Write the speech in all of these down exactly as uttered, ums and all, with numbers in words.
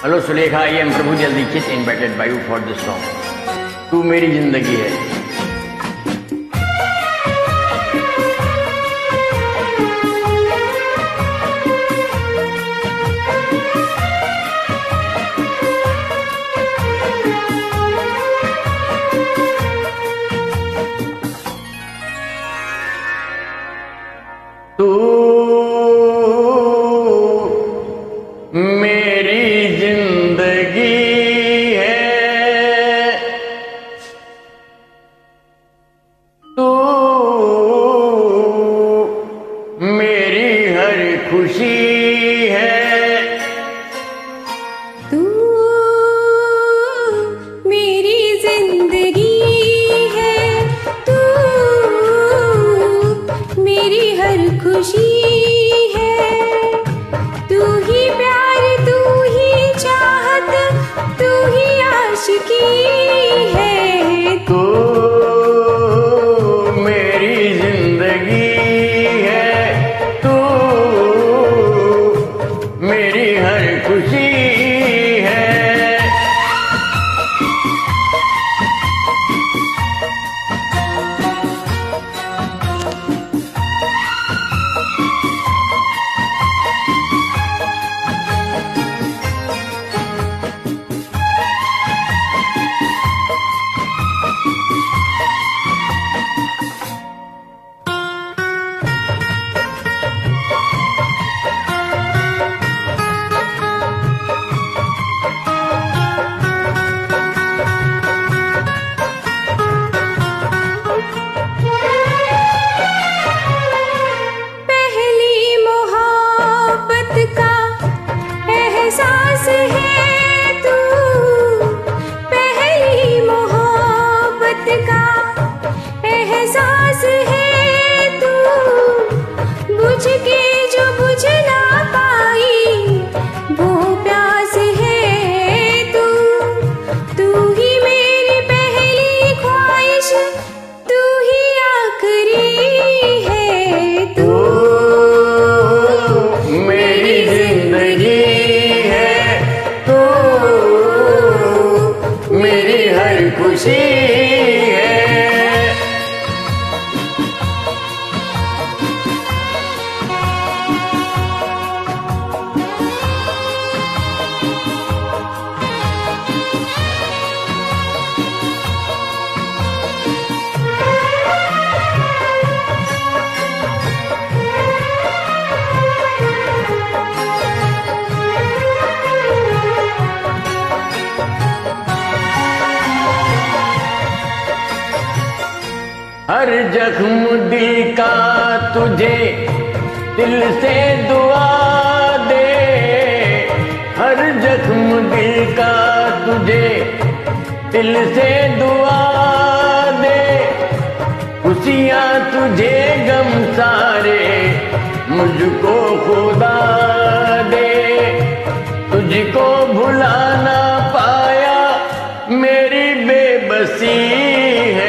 Hello Sulekha, I am Prabhu Dikshit invited by you for this song तू मेरी जिंदगी है। तू मेरी जिंदगी है, तू मेरी हर खुशी है, तू मेरी जिंदगी है, तू मेरी हर खुशी है, तू ही प्यार, तू ही चाहत, तू ही आशिकी है। तू मेरी जिंदगी है, तू मेरी हर खुशी है। खुशी है। हर जख्म दिल का तुझे दिल से दुआ दे, हर जख्म दिल का तुझे दिल से दुआ दे, खुशियाँ तुझे गम सारे मुझको खुदा दे, तुझको भुला ना पाया मेरी बेबसी है,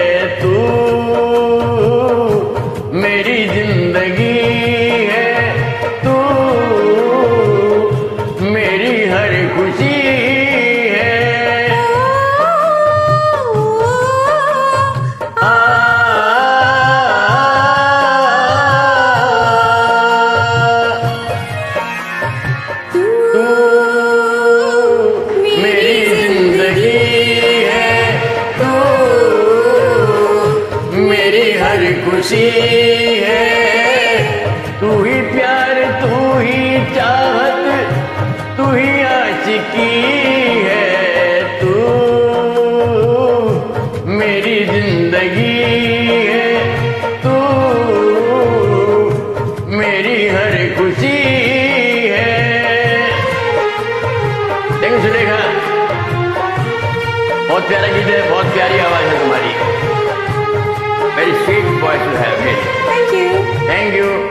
मेरी जिंदगी है, तू मेरी हर खुशी है। आ, तू मेरी जिंदगी है, तू मेरी हर खुशी है, तू ही प्यार, तू ही चाहत, तू ही आशिकी है, तू मेरी जिंदगी है, तू मेरी हर खुशी है। देखो सुनेगा, बहुत प्यारा गीत है, बहुत प्यारी आवाज है तुम्हारी। Very sweet voice you have. Thank you. Thank you.